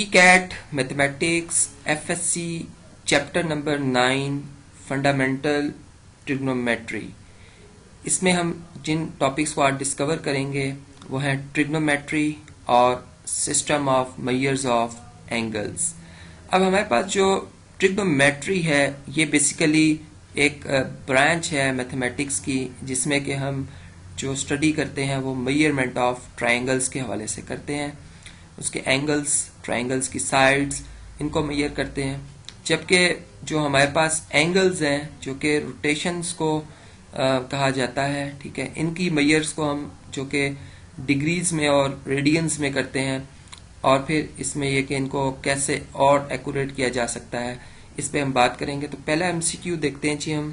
Ecat mathematics F.Sc chapter number 9 fundamental trigonometry. इसमें हम जिन topics को आज डिस्कवर करेंगे वो हैं ट्रिग्नोमेट्री और system of measures of angles. अब हमारे पास जो ट्रिग्नोमेट्री है ये बेसिकली एक ब्रांच है मैथमेटिक्स की, जिसमें कि हम जो स्टडी करते हैं वो मेजरमेंट ऑफ ट्रायंगल्स के हवाले से करते हैं, उसके एंगल्स, ट्रायंगल्स की साइड्स, इनको मेजर करते हैं। जबकि जो हमारे पास एंगल्स हैं जो कि रोटेशंस को कहा जाता है, ठीक है, इनकी मेजर्स को हम जो कि डिग्रीज में और रेडियंस में करते हैं, और फिर इसमें यह कि इनको कैसे और एक्यूरेट किया जा सकता है इस पे हम बात करेंगे। तो पहला एमसीक्यू देखते हैं जी हम,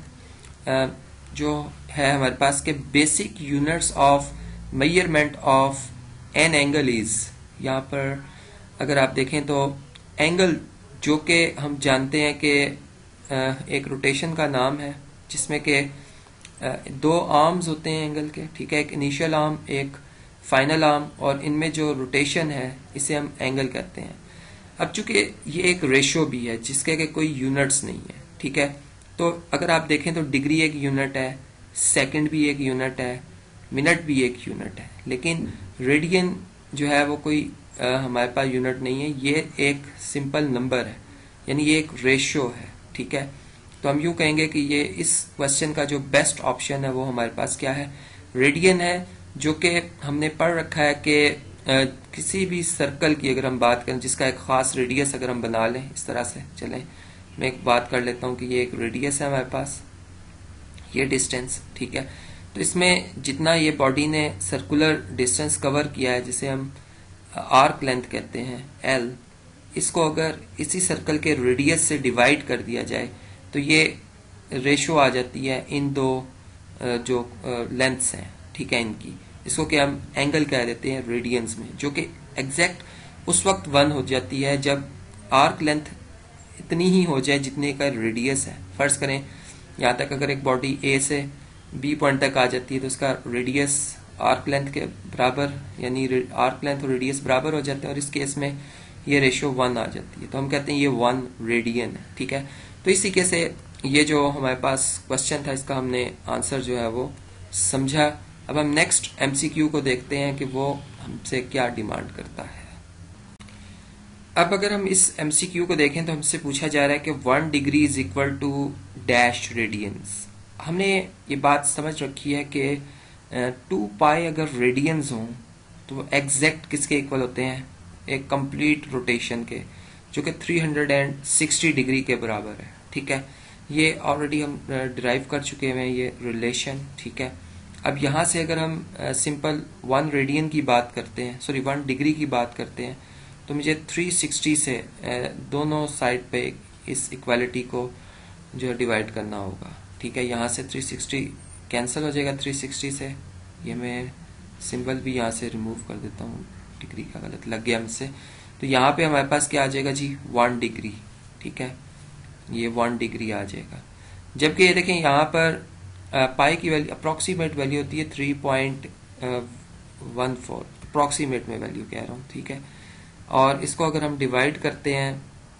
जो है हमारे पास के basic units of measurement of an angle is. यहाँ पर अगर आप देखें तो एंगल जो कि हम जानते हैं कि एक रोटेशन का नाम है, जिसमें कि दो आर्म्स होते हैं एंगल के, ठीक है, एक इनिशियल आर्म एक फाइनल आर्म, और इनमें जो रोटेशन है इसे हम एंगल कहते हैं। अब चूंकि ये एक रेशियो भी है जिसके के कोई यूनिट्स नहीं है, ठीक है, तो अगर आप देखें तो डिग्री एक यूनिट है, सेकंड भी एक यूनिट है, मिनट भी एक यूनिट है, लेकिन रेडियन जो है वो कोई हमारे पास यूनिट नहीं है, ये एक सिंपल नंबर है, यानी ये एक रेशियो है, ठीक है। तो हम यूं कहेंगे कि ये इस क्वेश्चन का जो बेस्ट ऑप्शन है वो हमारे पास क्या है, रेडियन है, जो कि हमने पढ़ रखा है कि किसी भी सर्कल की अगर हम बात करें जिसका एक खास रेडियस अगर हम बना लें इस तरह से, चलें मैं एक बात कर लेता हूं कि ये एक रेडियस है हमारे पास, ये डिस्टेंस, ठीक है। तो इसमें जितना ये बॉडी ने सर्कुलर डिस्टेंस कवर किया है, जिसे हम आर्क लेंथ कहते हैं L, इसको अगर इसी सर्कल के रेडियस से डिवाइड कर दिया जाए तो ये रेशो आ जाती है इन दो जो लेंथ्स हैं, ठीक है, इनकी, इसको क्या हम एंगल कह देते हैं रेडियंस में, जो कि एग्जैक्ट उस वक्त 1 हो जाती है जब आर्क लेंथ इतनी ही हो जाए जितने का रेडियस है। फर्ज करें यहाँ तक अगर एक बॉडी A से B पॉइंट तक आ जाती है तो उसका रेडियस आर्क लेंथ के बराबर, यानी आर्क लेंथ और रेडियस बराबर हो जाते हैं, और इस केस में ये रेशियो 1 आ जाती है, तो हम कहते हैं ये 1 रेडियन है, ठीक है। तो इसी के से ये जो हमारे पास क्वेश्चन था इसका हमने आंसर जो है वो समझा। अब हम नेक्स्ट एमसीक्यू को देखते हैं कि वो हमसे क्या डिमांड करता है। अब अगर हम इस एमसीक्यू को देखें तो हमसे पूछा जा रहा है कि 1 degree is equal to dash radians. हमने ये बात समझ रखी है कि 2 पाई अगर रेडियंस हों तो एग्जैक्ट किसके इक्वल होते हैं, एक कंप्लीट रोटेशन के, जो कि 360 डिग्री के बराबर है, ठीक है। ये ऑलरेडी हम डिराइव कर चुके हैं ये रिलेशन, ठीक है। अब यहाँ से अगर हम सिंपल 1 रेडियन की बात करते हैं, सॉरी 1 डिग्री की बात करते हैं, तो मुझे 360 से दोनों साइड पे इस इक्वालिटी को जो है डिवाइड करना होगा, ठीक है। यहाँ से 360 कैंसिल हो जाएगा 360 से, ये मैं सिंबल भी यहाँ से रिमूव कर देता हूँ, डिग्री का गलत लग गया मुझसे। तो यहाँ पे हमारे पास क्या आ जाएगा जी, 1 डिग्री, ठीक है, ये 1 डिग्री आ जाएगा। जबकि ये देखें यहाँ पर पाई की वैल्यू अप्रोक्सीमेट वैल्यू होती है 3.14, अप्रोक्सीमेट में वैल्यू कह रहा हूँ, ठीक है। और इसको अगर हम डिवाइड करते हैं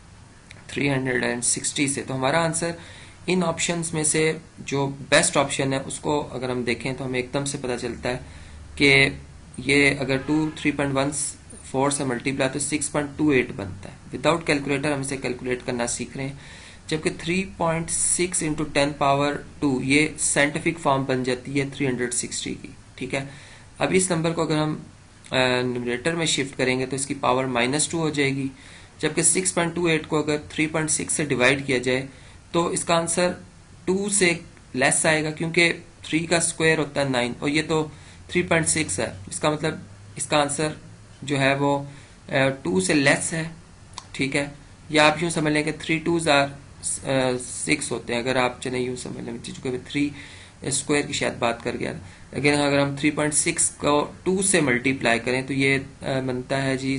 360 से, तो हमारा आंसर इन ऑप्शंस में से जो बेस्ट ऑप्शन है उसको अगर हम देखें तो हमें एकदम से पता चलता है कि ये अगर 3.14 से मल्टीप्लाई तो 6.28 बनता है। विदाउट कैलकुलेटर हम इसे कैलकुलेट करना सीख रहे हैं, जबकि 3.6 इंटू 10 पावर 2 ये साइंटिफिक फॉर्म बन जाती है 360 की, ठीक है। अब इस नंबर को अगर हम न्यूमरेटर में शिफ्ट करेंगे तो इसकी पावर -2 हो जाएगी, जबकि 6.28 को अगर 3.6 से डिवाइड किया जाए तो इसका आंसर 2 से लेस आएगा, क्योंकि 3 का स्क्वायर होता है 9 और ये तो 3.6 है, इसका मतलब इसका आंसर जो है वो 2 से लेस है, ठीक है। या आप यूं समझ लें कि 3 2s आर 6 होते हैं, अगर आप चले यूं समझ लें, चूंकि 3 स्क्वायर की शायद बात कर गया, लेकिन अगर हम 3.6 को 2 से मल्टीप्लाई करें तो ये बनता है जी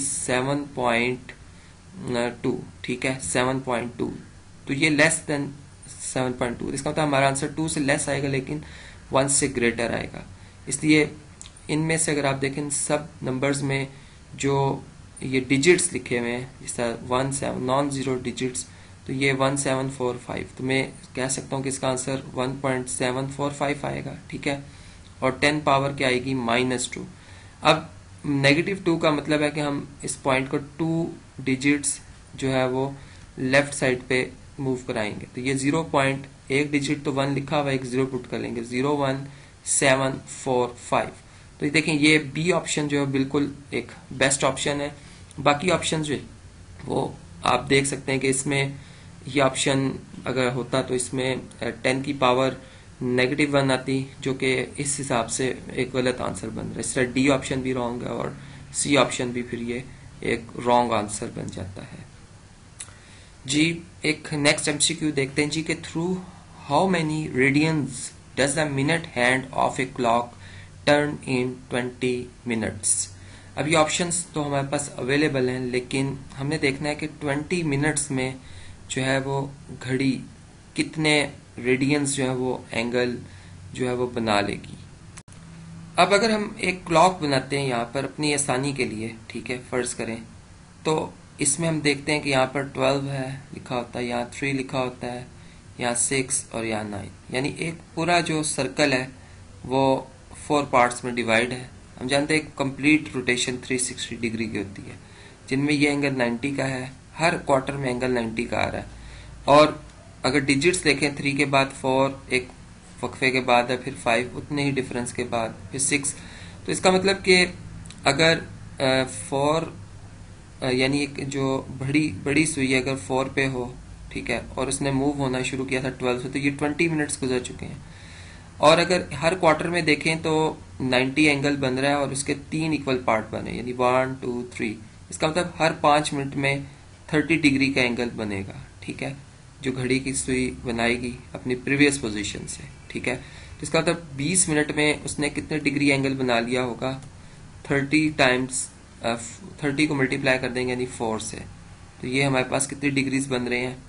7.2, ठीक है, 7.2, तो ये लेस देन 7.2, इसका मतलब हमारा आंसर 2 से लेस आएगा लेकिन 1 से ग्रेटर आएगा। इसलिए इनमें से अगर आप देखें सब नंबर्स में जो ये डिजिट्स लिखे हुए हैं, जैसा 17 नॉन जीरो डिजिट्स, तो ये 1745, तो मैं कह सकता हूँ कि इसका आंसर 1.745 आएगा, ठीक है। और 10 पावर क्या आएगी, -2। अब -2 का मतलब है कि हम इस पॉइंट को 2 डिजिट्स जो है वो लेफ्ट साइड पे मूव कराएंगे, तो ये 0.1 डिजिट तो 1 लिखा हुआ है, एक 0 पुट कर लेंगे, 01745। तो ये देखें, ये बी ऑप्शन जो है बिल्कुल एक बेस्ट ऑप्शन है। बाकी ऑप्शन जो है वो आप देख सकते हैं कि इसमें ये ऑप्शन अगर होता तो इसमें 10 की पावर -1 आती, जो कि इस हिसाब से एक गलत आंसर बन रहा है। इस तरह डी ऑप्शन भी रॉन्ग है और सी ऑप्शन भी फिर ये एक रॉन्ग आंसर बन जाता है जी। एक नेक्स्ट एमसीक्यू देखते हैं जी कि through how many radians does the minute hand of a clock turn in 20 minutes. अब ये ऑप्शंस तो हमारे पास अवेलेबल हैं, लेकिन हमने देखना है कि 20 मिनट्स में जो है वो घड़ी कितने रेडियंस जो है वो एंगल जो है वो बना लेगी। अब अगर हम एक क्लॉक बनाते हैं यहाँ पर अपनी आसानी के लिए, ठीक है, फर्ज करें, तो इसमें हम देखते हैं कि यहाँ पर 12 है लिखा होता है, यहाँ 3 लिखा होता है, यहाँ 6 और यहाँ 9, यानी एक पूरा जो सर्कल है वो 4 पार्ट्स में डिवाइड है। हम जानते हैं कंप्लीट रोटेशन 360 डिग्री की होती है, जिनमें ये एंगल 90 का है, हर क्वार्टर में एंगल 90 का आ रहा है। और अगर डिजिट्स देखें, 3 के बाद 4, एक वक्फे के बाद है, फिर 5, उतने ही डिफरेंस के बाद फिर 6, तो इसका मतलब कि अगर 4 यानी एक जो बड़ी सुई अगर 4 पे हो, ठीक है, और उसने मूव होना शुरू किया था 12 से, तो ये 20 मिनट्स गुजर चुके हैं। और अगर हर क्वार्टर में देखें तो 90 एंगल बन रहा है और उसके 3 इक्वल पार्ट बने, यानी 1 2 3, इसका मतलब हर 5 मिनट में 30 डिग्री का एंगल बनेगा, ठीक है, जो घड़ी की सुई बनाएगी अपनी प्रीवियस पोजीशन से, ठीक है। तो इसका मतलब 20 मिनट में उसने कितने डिग्री एंगल बना लिया होगा, 30 टाइम्स 30 को मल्टीप्लाई कर देंगे यानी 4 से, तो ये हमारे पास कितनी डिग्रीज बन रहे हैं,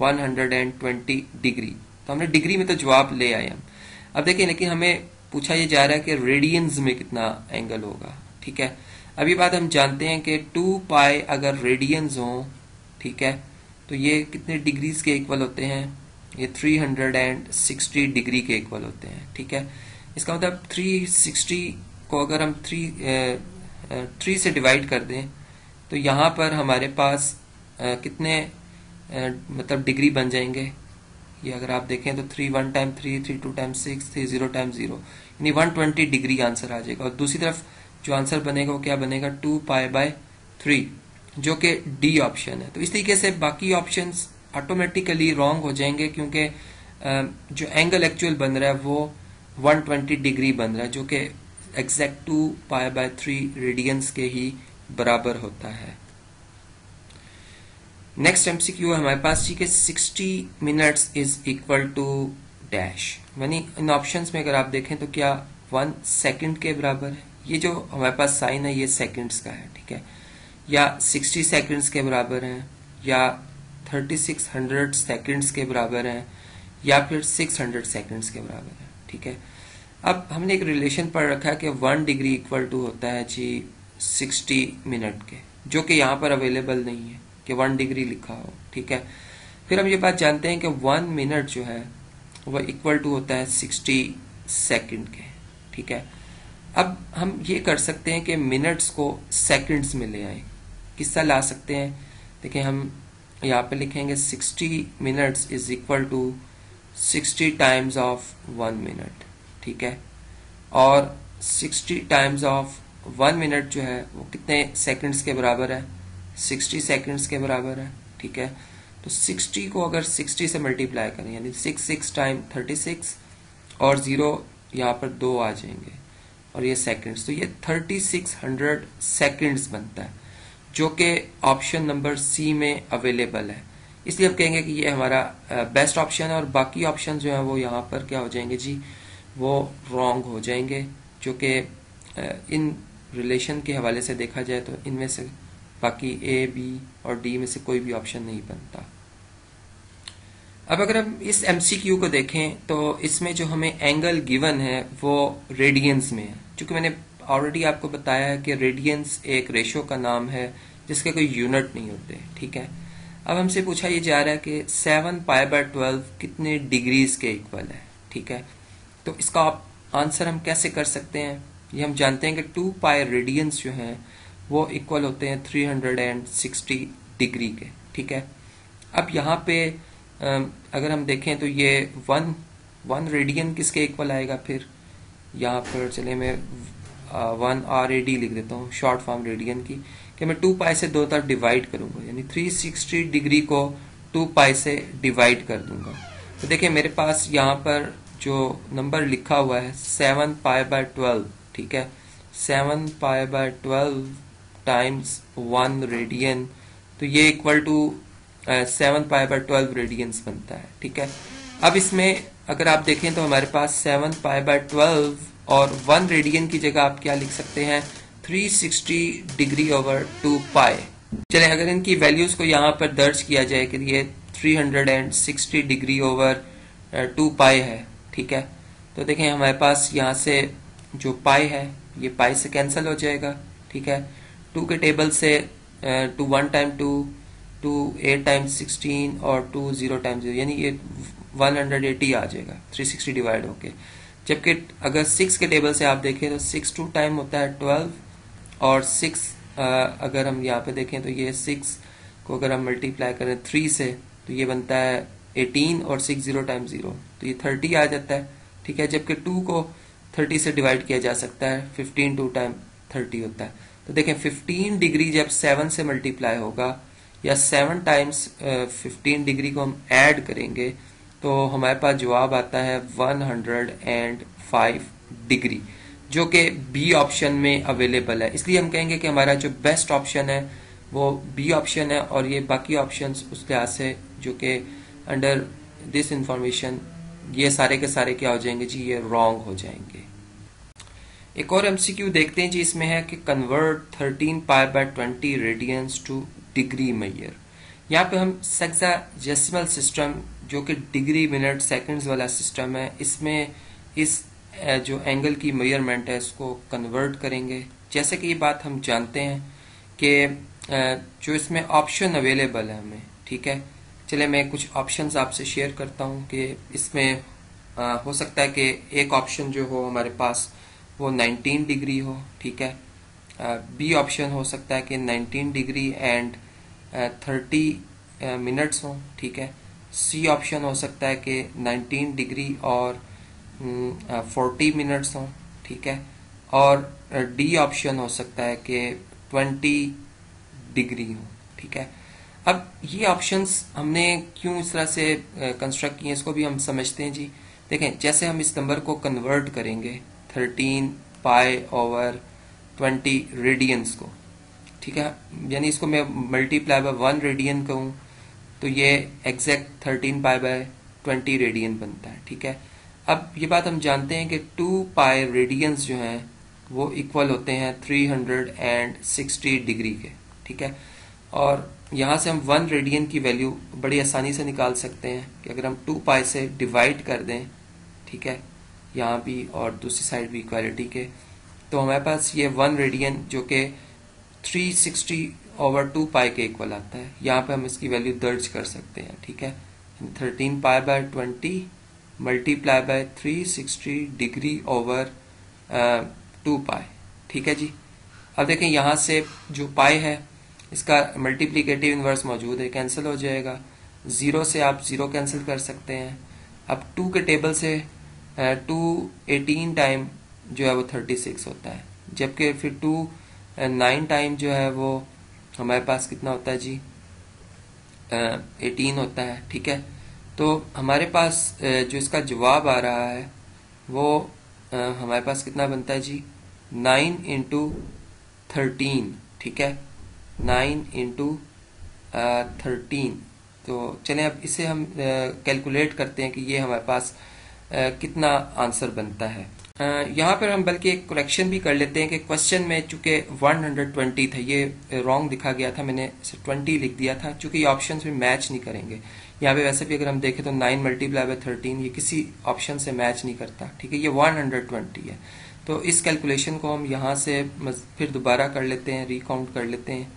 120 डिग्री। तो हमने डिग्री में तो जवाब ले आए हम। अब देखिए, लेकिन हमें पूछा ये जा रहा है कि रेडियंस में कितना एंगल होगा, ठीक है। अब ये बात हम जानते हैं कि 2 पाई अगर रेडियंस हो, ठीक है, तो ये कितने डिग्रीज के इक्वल होते हैं, ये 360 डिग्री के इक्वल होते हैं, ठीक है। इसका मतलब 360 को अगर हम 3 से डिवाइड कर दें तो यहाँ पर हमारे पास कितने मतलब डिग्री बन जाएंगे, ये अगर आप देखें तो 3 1 टाइम 3 3 2 टाइम 6 3 0 टाइम 0, यानी 120 डिग्री आंसर आ जाएगा। और दूसरी तरफ जो आंसर बनेगा वो क्या बनेगा, 2 पाई बाय 3, जो कि डी ऑप्शन है। तो इस तरीके से बाकी ऑप्शंस ऑटोमेटिकली रॉन्ग हो जाएंगे, क्योंकि जो एंगल एक्चुअल बन रहा है वो 120 डिग्री बन रहा है, जो कि एग्जैक्ट 2 पाई बाय 3 रेडियंस के ही बराबर होता है। नेक्स्ट एमसीक्यू है हमारे पास जी के 60 minutes is equal to dash, यानी इन ऑप्शंस में अगर आप देखें तो क्या 1 सेकंड के बराबर है, ये जो हमारे पास साइन है ये सेकंड्स का है, ठीक है, या 60 सेकंड्स के बराबर है, या 3600 सेकंड्स के बराबर है, या फिर 600 सेकंड्स के बराबर है, ठीक है। अब हमने एक रिलेशन पढ़ रखा है कि 1 डिग्री इक्वल टू होता है जी 60 मिनट के, जो कि यहाँ पर अवेलेबल नहीं है कि 1 डिग्री लिखा हो, ठीक है। फिर हम ये बात जानते हैं कि 1 मिनट जो है वह इक्वल टू होता है 60 सेकंड के, ठीक है। अब हम ये कर सकते हैं कि मिनट्स को सेकंड्स में ले आए, किससे ला सकते हैं, देखिए हम यहाँ पे लिखेंगे 60 minutes is equal to 60 times of 1 minute, ठीक है। और 60 टाइम्स ऑफ 1 मिनट जो है वो कितने सेकंड्स के बराबर है, 60 सेकंड्स के बराबर है, ठीक है। तो 60 को अगर 60 से मल्टीप्लाई करें, यानी 6 टाइम 36 और 0 यहाँ पर 2 आ जाएंगे और ये सेकंड्स, तो ये 3600 सेकंड्स बनता है, जो कि ऑप्शन नंबर सी में अवेलेबल है। इसलिए हम कहेंगे कि ये हमारा बेस्ट ऑप्शन है, और बाकी ऑप्शन जो है वो यहाँ पर क्या हो जाएंगे जी, वो रॉन्ग हो जाएंगे, जो कि इन रिलेशन के हवाले से देखा जाए तो इनमें से बाकी ए बी और डी में से कोई भी ऑप्शन नहीं बनता। अब अगर हम इस एमसीक्यू को देखें तो इसमें जो हमें एंगल गिवन है वो रेडियंस में है, क्योंकि मैंने ऑलरेडी आपको बताया है कि रेडियंस एक रेशो का नाम है जिसके कोई यूनिट नहीं होते, ठीक है। अब हमसे पूछा ये जा रहा है कि 7π/12 कितने डिग्रीज के इक्वल है, ठीक है। तो इसका आंसर हम कैसे कर सकते हैं, ये हम जानते हैं कि 2π रेडियंस जो हैं वो इक्वल होते हैं 360 डिग्री के, ठीक है। अब यहाँ पे अगर हम देखें तो ये वन रेडियन किसके इक्वल आएगा, फिर यहाँ पर चले मैं 1 RAD लिख देता हूँ, शॉर्ट फॉर्म रेडियन की, कि मैं 2π से दो तरफ डिवाइड करूंगा, यानी 360 डिग्री को 2π से डिवाइड कर दूंगा। तो देखिए मेरे पास यहाँ पर जो नंबर लिखा हुआ है 7π/12, ठीक है, 7π/12 टाइम्स 1 रेडियन, तो ये इक्वल टू 7π/12 रेडियंस बनता है, ठीक है। अब इसमें अगर आप देखें तो हमारे पास 7π/12 और 1 रेडियन की जगह आप क्या लिख सकते हैं, 360 डिग्री ओवर 2π। चले अगर इनकी वैल्यूज को यहाँ पर दर्ज किया जाए कि ये 360 डिग्री ओवर 2π है, ठीक है। तो देखें हमारे पास यहाँ से जो पाई है ये पाई से कैंसिल हो जाएगा, ठीक है। 2 के टेबल से 2 1 टाइम 2, 2 8 टाइम्स 16 और 2 0 टाइम्स 0, यानी ये 180 आ जाएगा 360 डिवाइड होके। जबकि अगर 6 के टेबल से आप देखें तो 6 2 टाइम होता है 12, और 6 अगर हम यहाँ पे देखें तो ये 6 को अगर हम मल्टीप्लाई करें 3 से तो ये बनता है 18, और 6 0 टाइम्स 0 तो ये 30 आ जाता है, ठीक है। जबकि 2 को 30 से डिवाइड किया जा सकता है, 15 2 टाइम 30 होता है। तो देखें 15 डिग्री जब 7 से मल्टीप्लाई होगा, या 7 टाइम्स 15 डिग्री को हम ऐड करेंगे तो हमारे पास जवाब आता है 105 डिग्री, जो कि बी ऑप्शन में अवेलेबल है। इसलिए हम कहेंगे कि हमारा जो बेस्ट ऑप्शन है वो बी ऑप्शन है, और ये बाकी ऑप्शंस उस लिहाज से जो कि अंडर दिस इंफॉर्मेशन ये सारे के सारे क्या हो जाएंगे जी, ये रॉन्ग हो जाएंगे। एक और एमसीक्यू देखते हैं जी, इसमें है कि convert 13π/20 radians to degree measure. यहाँ पे हम सेक्साडेसिमल सिस्टम जो कि डिग्री मिनट सेकंड्स वाला सिस्टम है, इसमें इस जो एंगल की मेजरमेंट है इसको कन्वर्ट करेंगे। जैसे कि ये बात हम जानते हैं कि जो इसमें ऑप्शन अवेलेबल है हमें, ठीक है। चले मैं कुछ ऑप्शंस आपसे शेयर करता हूँ कि इसमें हो सकता है कि एक ऑप्शन जो हो हमारे पास वो 19 डिग्री हो, ठीक है। बी ऑप्शन हो सकता है कि 19 डिग्री एंड 30 मिनट्स हो, ठीक है। सी ऑप्शन हो सकता है कि 19 डिग्री और 40 मिनट्स हो, ठीक है। और डी ऑप्शन हो सकता है कि 20 डिग्री हो, ठीक है। अब ये ऑप्शंस हमने क्यों इस तरह से कंस्ट्रक्ट किए इसको भी हम समझते हैं जी। देखें जैसे हम इस नंबर को कन्वर्ट करेंगे 13π/20 रेडियंस को, ठीक है, यानी इसको मैं मल्टीप्लाई बाय 1 रेडियन कहूँ तो ये एग्जैक्ट 13π/20 रेडियन बनता है, ठीक है। अब ये बात हम जानते हैं कि 2π रेडियंस जो हैं वो इक्वल होते हैं 360 डिग्री के, ठीक है। और यहाँ से हम 1 रेडियन की वैल्यू बड़ी आसानी से निकाल सकते हैं कि अगर हम 2π से डिवाइड कर दें, ठीक है, यहाँ भी और दूसरी साइड भी इक्वालिटी के, तो हमारे पास ये 1 रेडियन जो कि 360/2π के इक्वल आता है। यहाँ पे हम इसकी वैल्यू दर्ज कर सकते हैं, ठीक है। 13π/20 मल्टीप्लाई बाय 360 डिग्री ओवर 2π, ठीक है जी। अब देखें यहाँ से जो पाई है इसका मल्टीप्लिकेटिव इनवर्स मौजूद है, कैंसिल हो जाएगा। 0 से आप 0 कैंसिल कर सकते हैं। अब 2 के टेबल से 2 18 टाइम जो है वो 36 होता है, जबकि फिर 2 9 टाइम जो है वो हमारे पास कितना होता है जी, 18 होता है, ठीक है। तो हमारे पास जो इसका जवाब आ रहा है वो हमारे पास कितना बनता है जी, 9 × 13, ठीक है, 9 × 13। तो चलें अब इसे हम कैलकुलेट करते हैं कि ये हमारे पास कितना आंसर बनता है। यहाँ पर हम बल्कि एक करेक्शन भी कर लेते हैं कि क्वेश्चन में चूंकि 120 था, ये रॉन्ग दिखा गया था, मैंने 20 लिख दिया था, चूंकि ये ऑप्शन में मैच नहीं करेंगे। यहाँ पे वैसे भी अगर हम देखें तो 9 मल्टीप्लाई बाय 13 ये किसी ऑप्शन से मैच नहीं करता, ठीक है, ये 120 है। तो इस कैलकुलेशन को हम यहाँ से फिर दोबारा कर लेते हैं, रिकाउंट कर लेते हैं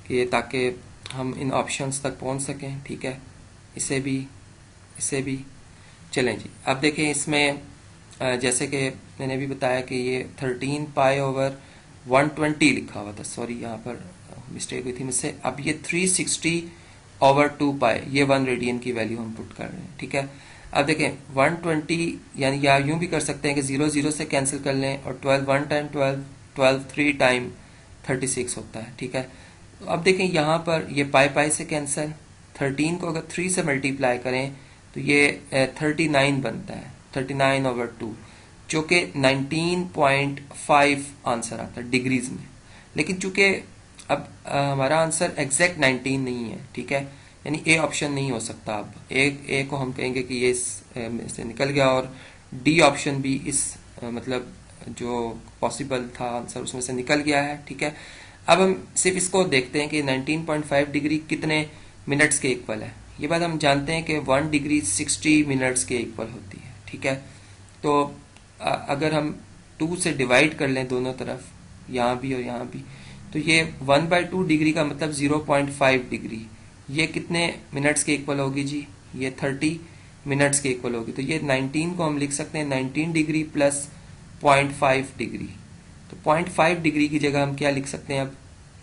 ये ताकि हम इन ऑप्शंस तक पहुंच सकें। ठीक है, इसे भी चलें जी। अब देखें इसमें जैसे कि मैंने भी बताया कि ये 13 पाई ओवर 120 लिखा हुआ था, सॉरी यहाँ पर मिस्टेक हुई थी मुझसे। अब ये 360 ओवर 2 पाई, ये 1 रेडियन की वैल्यू हम पुट कर रहे हैं। ठीक है, अब देखें 120 यानी या यूं भी कर सकते हैं कि 0 0 से कैंसिल कर लें और 12 1 टाइम 12 12 3 टाइम 36 होता है। ठीक है, तो अब देखें यहाँ पर ये पाई पाई से कैंसिल, 13 को अगर 3 से मल्टीप्लाई करें तो ये 39 बनता है, 39 ओवर 2, जो कि 19.5 आंसर आता है डिग्रीज में। लेकिन चूंकि अब हमारा आंसर एग्जैक्ट 19 नहीं है, ठीक है, यानी ए ऑप्शन नहीं हो सकता। अब ए को हम कहेंगे कि ये इससे निकल गया, और डी ऑप्शन भी इस मतलब जो पॉसिबल था आंसर उसमें से निकल गया है। ठीक है, अब हम सिर्फ इसको देखते हैं कि 19.5 डिग्री कितने मिनट्स के इक्वल है। ये बात हम जानते हैं कि 1 डिग्री 60 मिनट्स के इक्वल होती है। ठीक है, तो अगर हम 2 से डिवाइड कर लें दोनों तरफ, यहाँ भी और यहाँ भी, तो ये 1/2 डिग्री का मतलब 0.5 डिग्री, ये कितने मिनट्स के इक्वल होगी जी? ये 30 मिनट्स के इक्वल होगी। तो ये 19 को हम लिख सकते हैं 19 डिग्री प्लस 0.5 डिग्री। तो 0.5 डिग्री की जगह हम क्या लिख सकते हैं अब?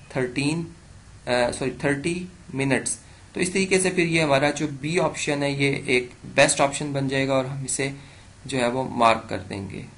30 मिनट्स। तो इस तरीके से फिर ये हमारा जो बी ऑप्शन है ये एक बेस्ट ऑप्शन बन जाएगा और हम इसे जो है वो मार्क कर देंगे।